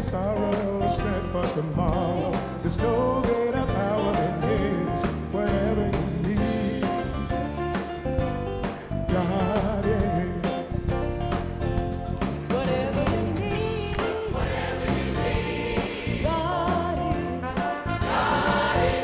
sorrow, strength for tomorrow. There's no greater power than His. Whatever you need, God is. Whatever you need, God is. God is.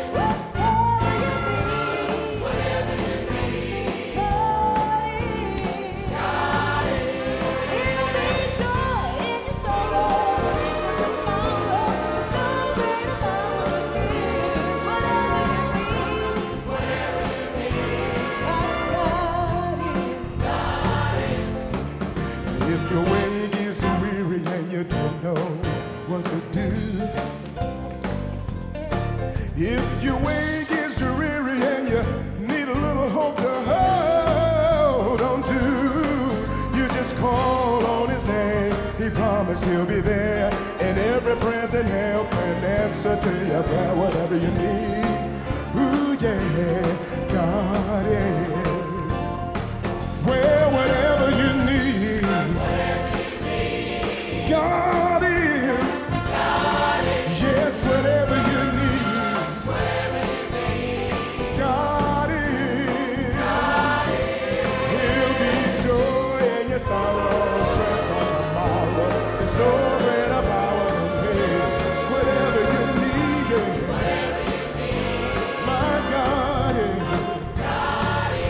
Whatever you need, God is. God is. He'll be joy in your sorrow, strength for tomorrow. There's no greater power than His. Whatever you need, God is. If your way is weary and you don't know what to do, if your way is dreary and you need a little hope to hold on to, you just call on His name. He promised He'll be there in every present help and answer to your prayer, whatever you need. Ooh, yeah, God is. Well, whatever you need, God is. Yes, whatever you need, God is. He'll be joy in your sorrow, strength for tomorrow. There's no greater power than His. Whatever you need, my God is.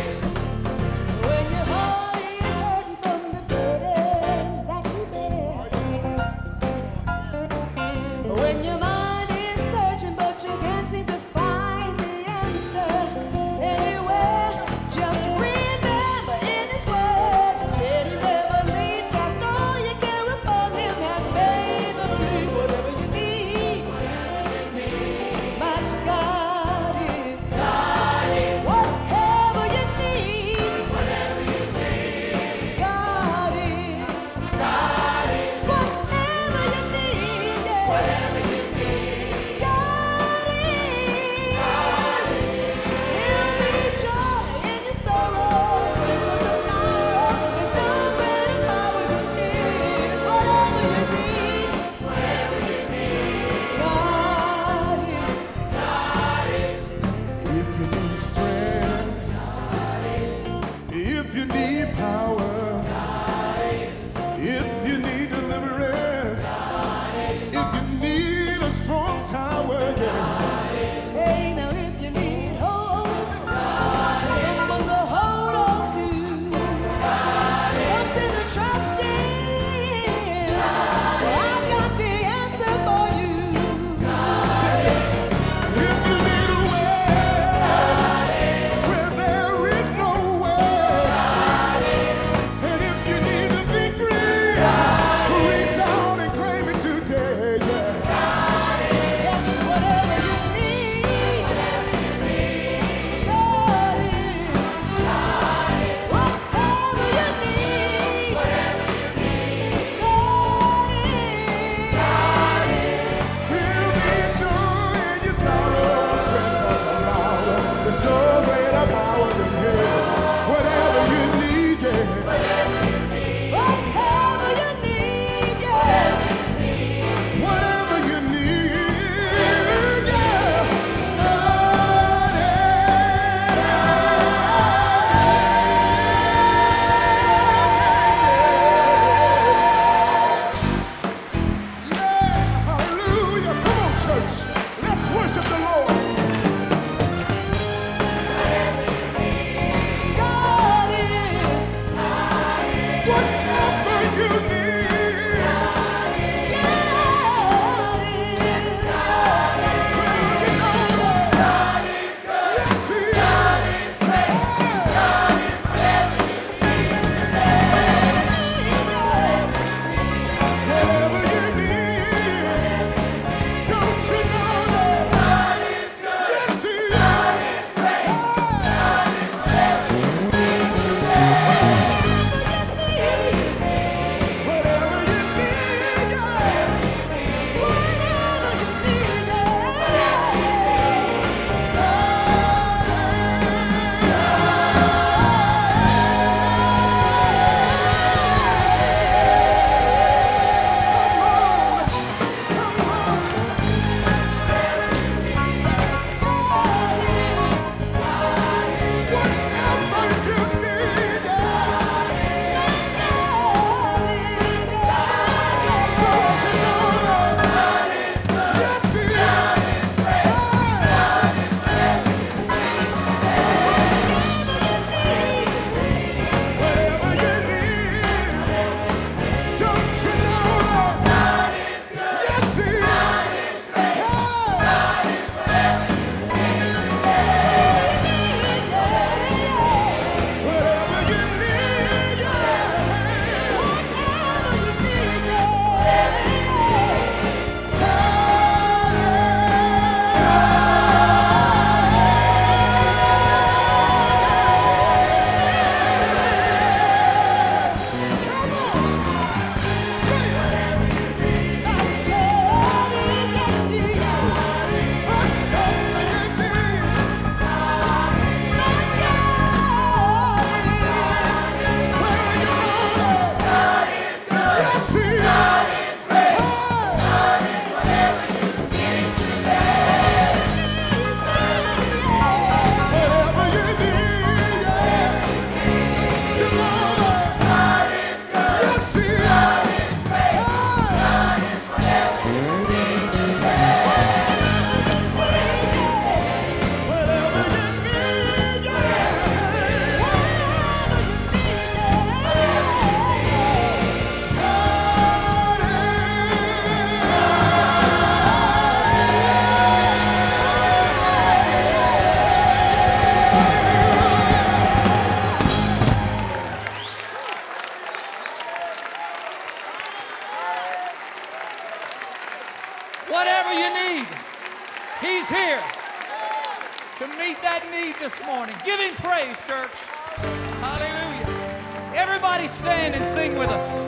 Whatever you need, He's here to meet that need this morning. Give Him praise, church. Hallelujah. Everybody stand and sing with us.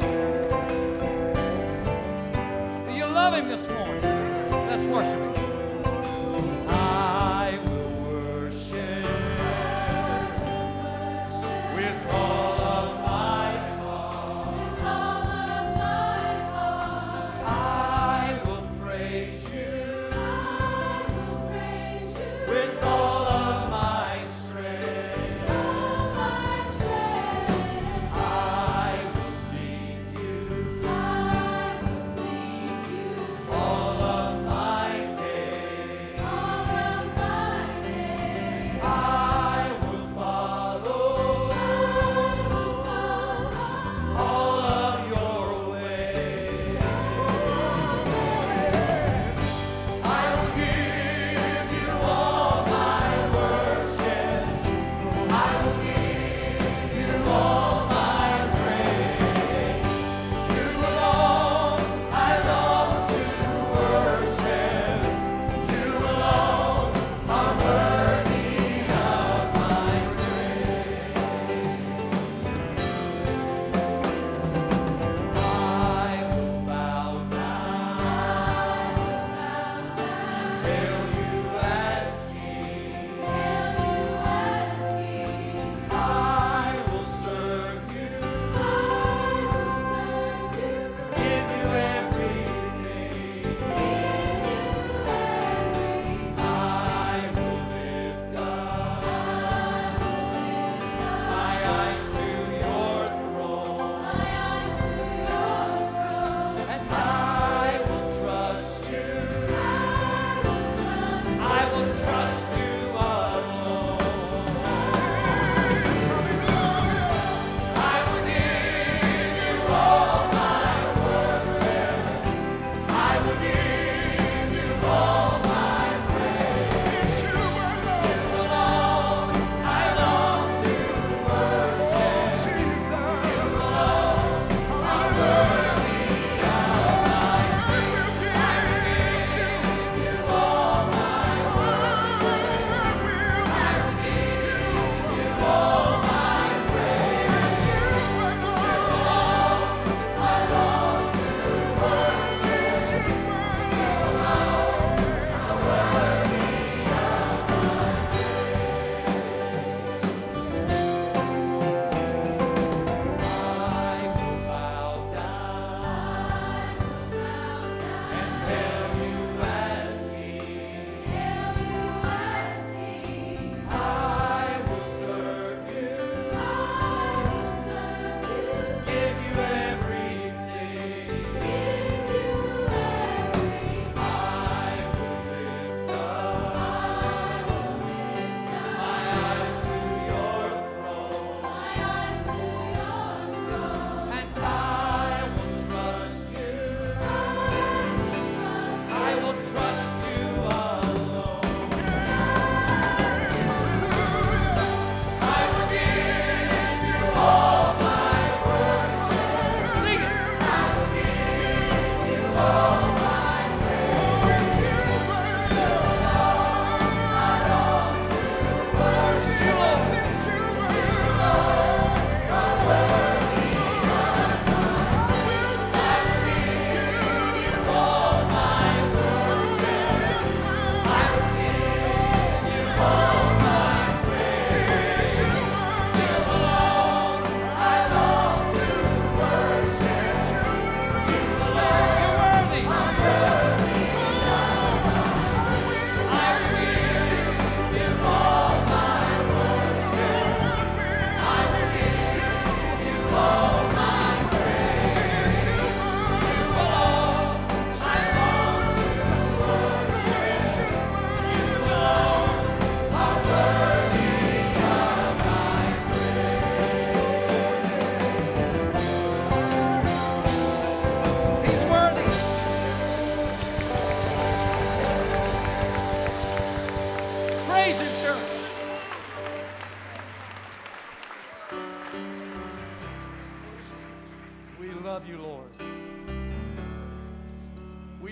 Do you love Him this morning? Let's worship Him. I will worship with all of my heart. I will praise you with all of my strength. I will seek you all of my days.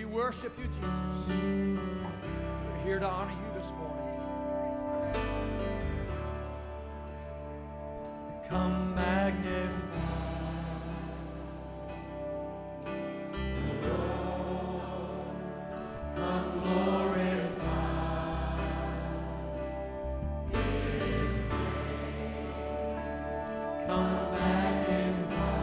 We worship you, Jesus. We're here to honor you this morning. Come magnify the Lord. Come glorify His name. Come magnify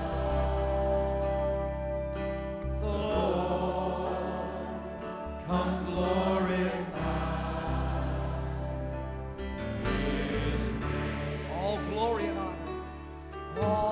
the Lord. Come glorify His name. All glory and honor. All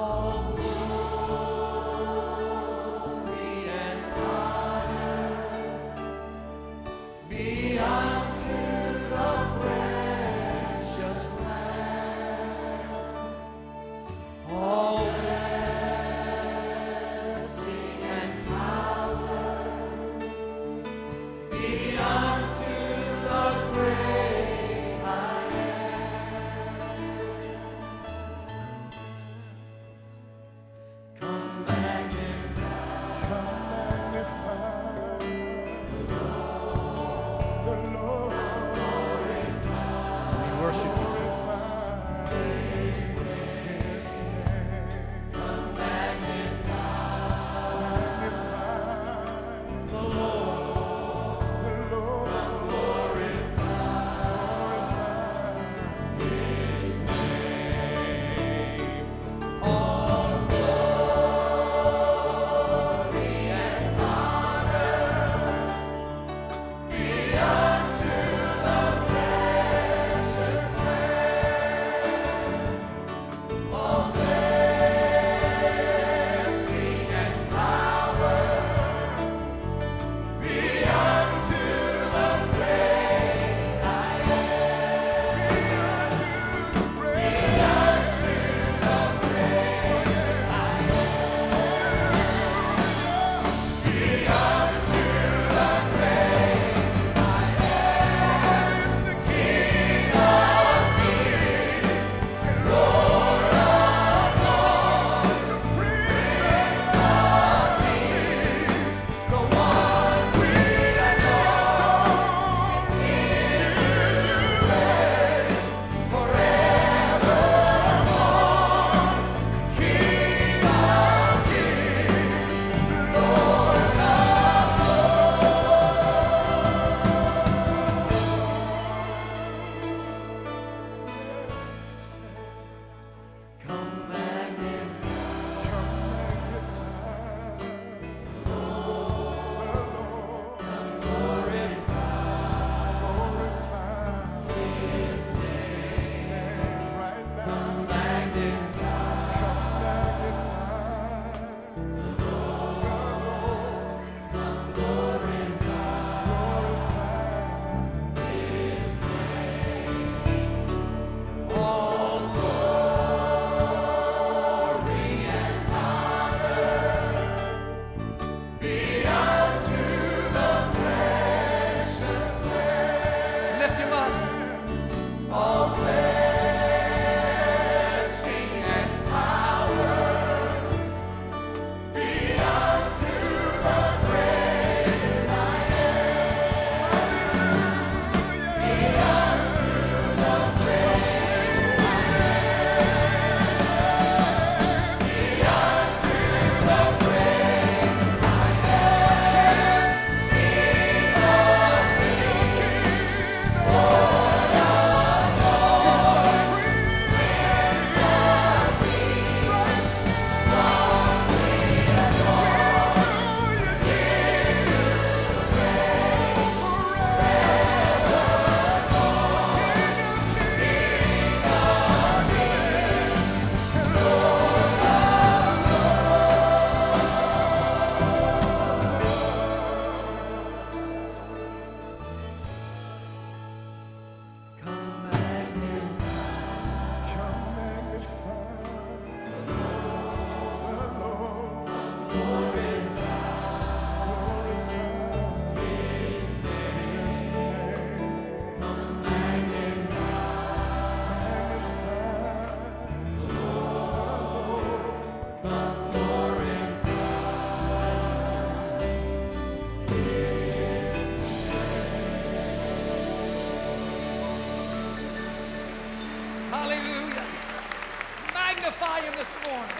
magnify him this morning.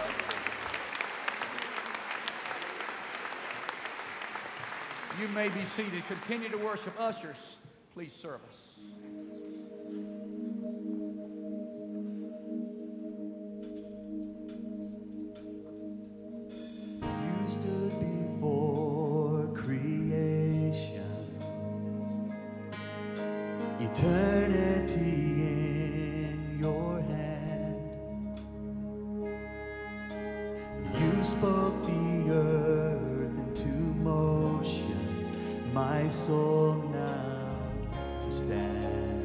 You may be seated. Continue to worship. Ushers, please serve us. You stood before creation, eternity in your hand. You spoke the earth into motion, my soul now to stand.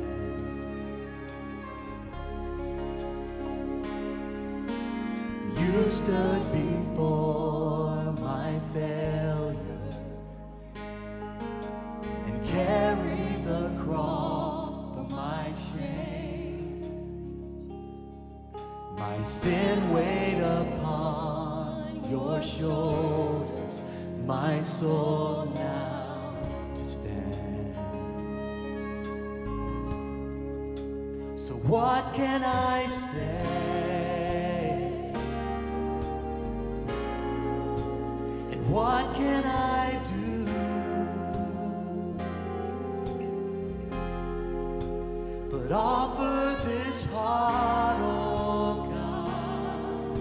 You stood before my failure and carried the cross for my shame. My sin weighed upon your shoulders, my soul now to stand. So what can I say? What can I do? But offer this heart, oh God,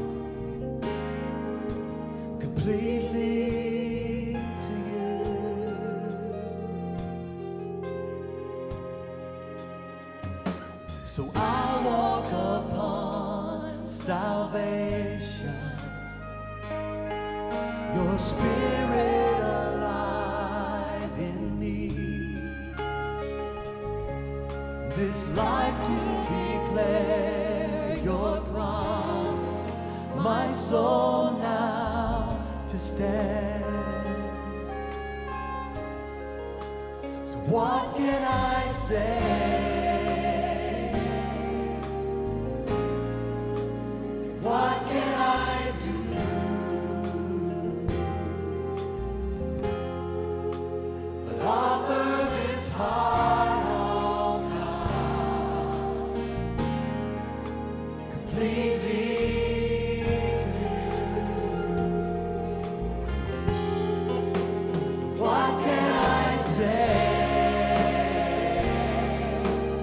completely to you. So I walk upon salvation, your spirit alive in me, this life to declare your promise, my soul now to stand. So what can I say? What can I do? Offer this heart, oh God, completely to you. What can I say?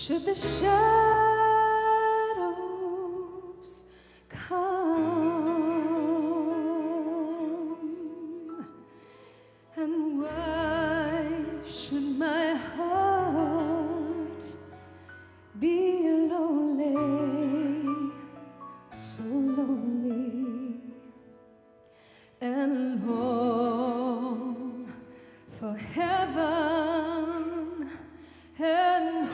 should the shadows come? And why should my heart be lonely, so lonely, and long for heaven and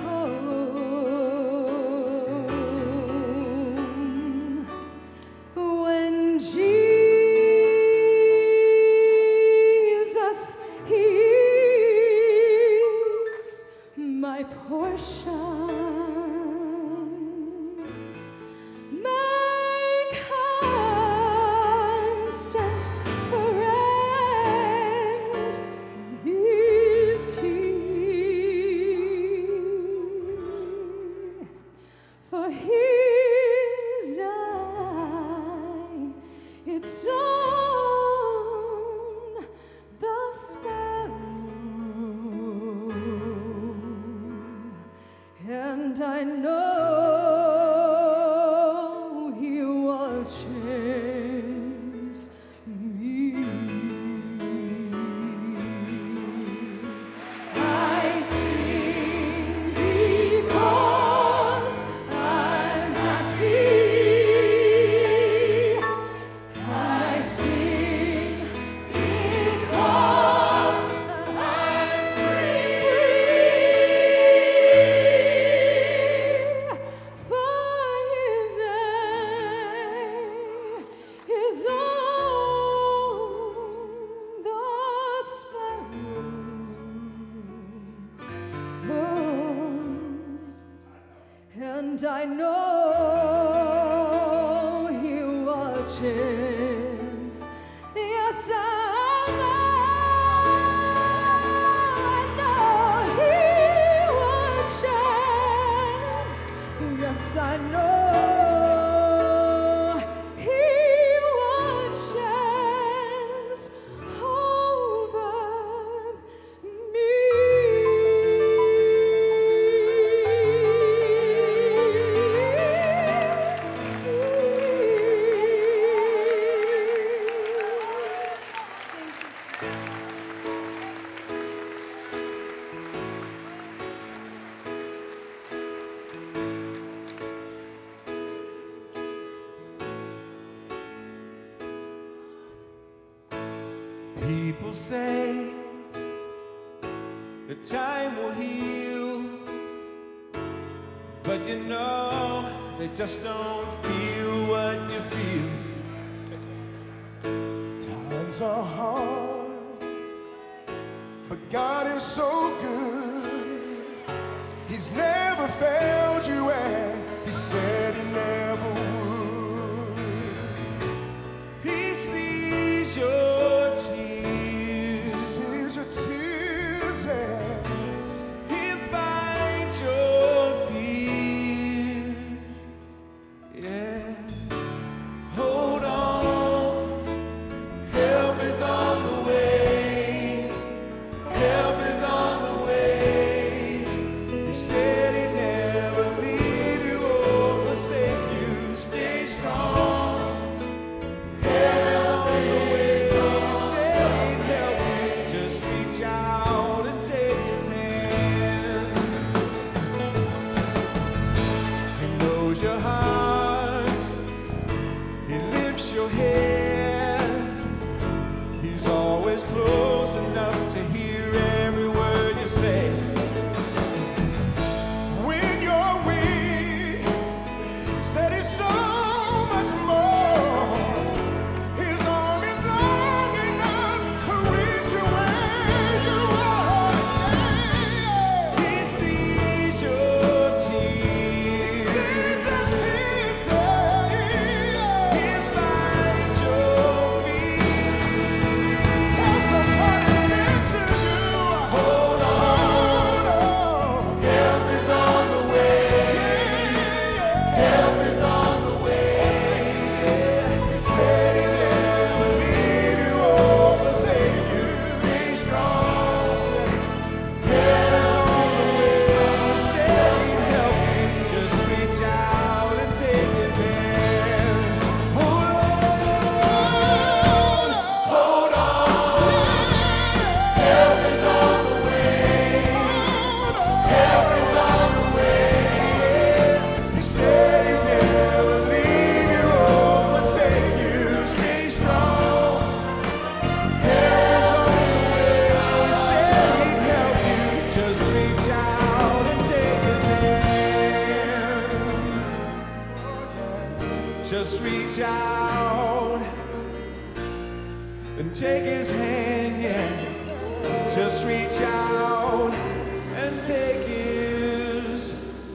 home, when Jesus is my portion, my constant friend is He. For His eye, it's on the sparrow, and I know He watches me. I sing because I'm happy, and I sing because I'm free. For His eye is on the sparrow, and I know He watches. Yes, I know He watches. Yes, I know He watches over me. People say that time will heal, but you know they just don't feel what you feel. Times are hard, but God is so good. He's never failed you, and He said He never would. He sees your tears, sees your tears, and He finds your fears. Yeah, hold on, help is on the way. Help is on the way. He said He never Just reach out and take his hand, yeah. Just reach out and take his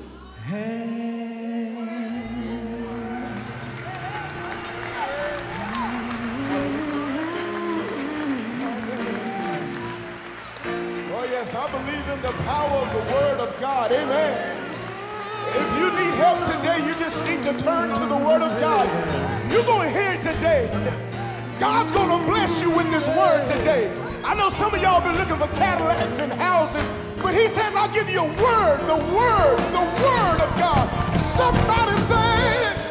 hand. Oh yes, I believe in the power of the word of God, amen. If you need help today, you just need to turn to the word of God. You're going to hear it today. God's going to bless you with this word today. I know some of y'all been looking for Cadillacs and houses, but he says, I'll give you a word, the word of God. Somebody say it.